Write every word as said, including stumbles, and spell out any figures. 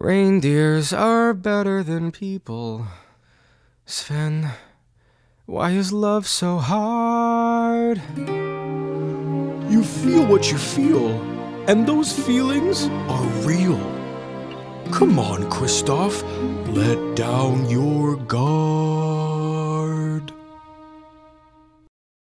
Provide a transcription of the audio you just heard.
Reindeers are better than people. Sven, why is love so hard? You feel what you feel, and those feelings are real. Come on, Kristoff, let down your guard.